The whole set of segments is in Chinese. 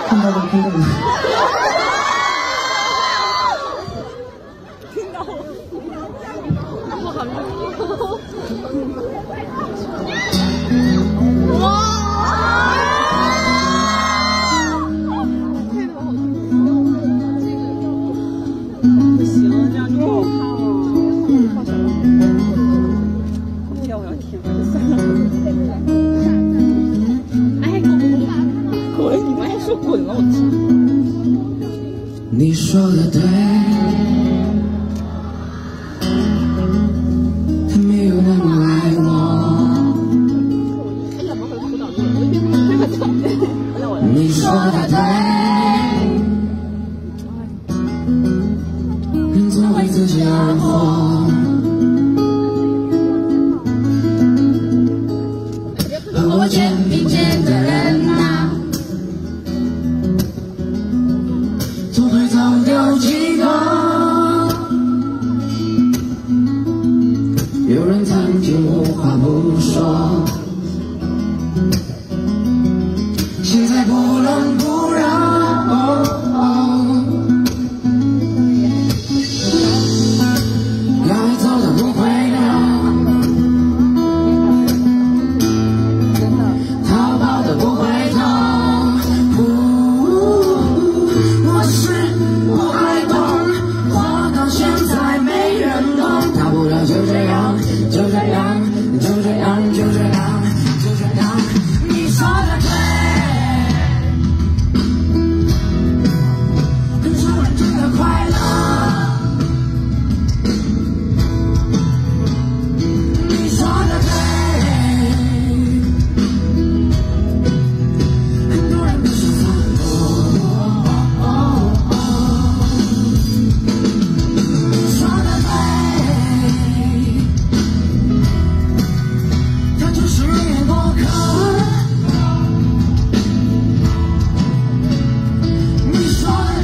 看到了，看到了。 听到了，我好像。哇！不行，这样就不好看了。放手了。哎呀，我要天啊！算了。哎，滚！你们还说滚了，我天！ 你说的对，他没有那么爱我。你说的对，人总为自己而活。和我肩并肩的人啊，总会走丢几个。有人曾经无话不说，现在不冷不热。该走的不会留，逃跑的不回头。我是不爱懂，活到现在没人懂，大不了就这样，就这样，就这样，就这样，就这样。你说的对，很少人真的快乐。你说的对，很多人不是放过。你说的对，他就是一面过客。你说的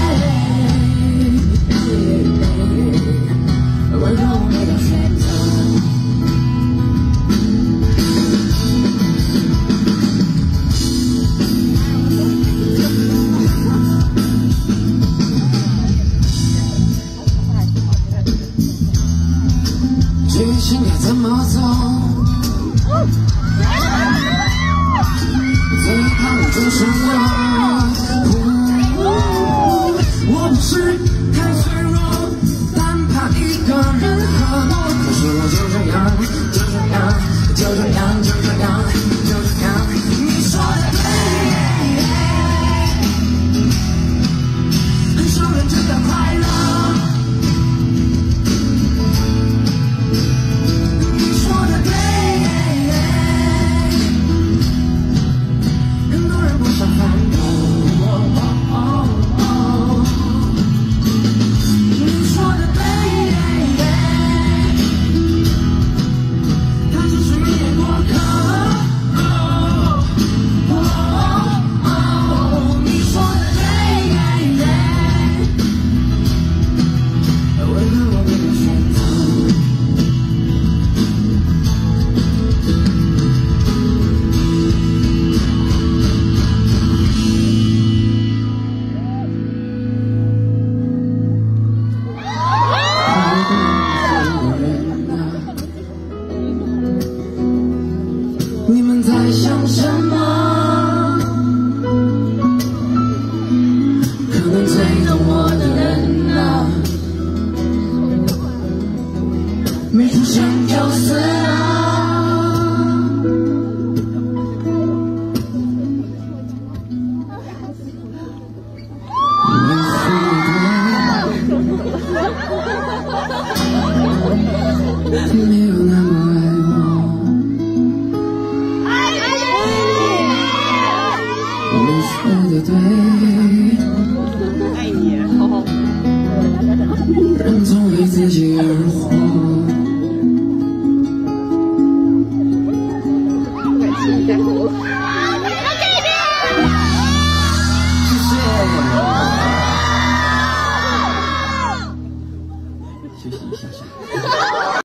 对，为何我没有选择？剧情该怎么走？最怕的就是我不是太脆弱，但怕一个人和我。可是我就这样，就这样，就这样，就这样，就这样。你说的对，很少人真的快乐。你说的对，很多人不想反驳。你说的对，他只是一面过客。你说的对，为何我没有选择？你们在想什么？可能最懂我的人啊，没出现就死了。你没有那么爱我。你说的对。